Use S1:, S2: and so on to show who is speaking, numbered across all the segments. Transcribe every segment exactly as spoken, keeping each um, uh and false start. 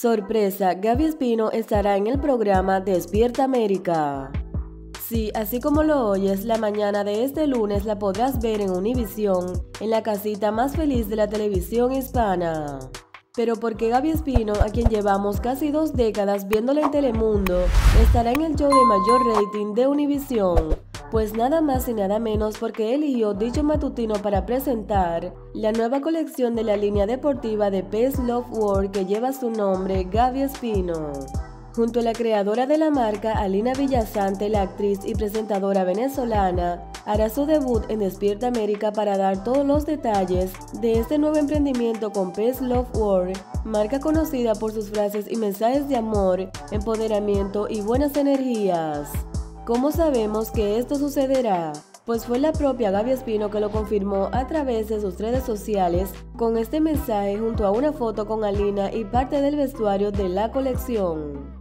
S1: Sorpresa, Gaby Espino estará en el programa Despierta América. Sí, así como lo oyes, la mañana de este lunes la podrás ver en Univisión, en la casita más feliz de la televisión hispana. Pero ¿por qué Gaby Espino, a quien llevamos casi dos décadas viéndola en Telemundo, estará en el show de mayor rating de Univisión? Pues nada más y nada menos porque eligió dicho matutino para presentar la nueva colección de la línea deportiva de Peace Love World que lleva su nombre, Gaby Espino. Junto a la creadora de la marca, Alina Villasante, la actriz y presentadora venezolana, hará su debut en Despierta América para dar todos los detalles de este nuevo emprendimiento con Peace Love World, marca conocida por sus frases y mensajes de amor, empoderamiento y buenas energías. ¿Cómo sabemos que esto sucederá? Pues fue la propia Gaby Espino que lo confirmó a través de sus redes sociales con este mensaje junto a una foto con Alina y parte del vestuario de la colección.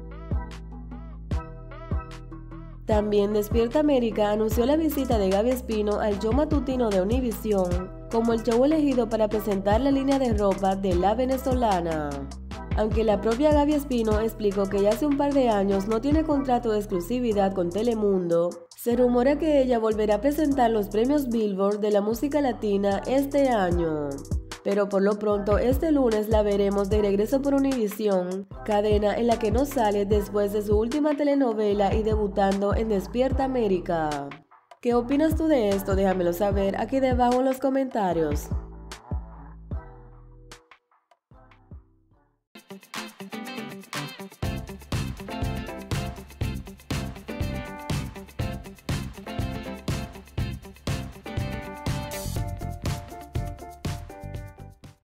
S1: También Despierta América anunció la visita de Gaby Espino al show matutino de Univisión como el show elegido para presentar la línea de ropa de la venezolana. Aunque la propia Gaby Espino explicó que ya hace un par de años no tiene contrato de exclusividad con Telemundo, se rumora que ella volverá a presentar los premios Billboard de la música latina este año. Pero por lo pronto este lunes la veremos de regreso por Univisión, cadena en la que no sale después de su última telenovela y debutando en Despierta América. ¿Qué opinas tú de esto? Déjamelo saber aquí debajo en los comentarios.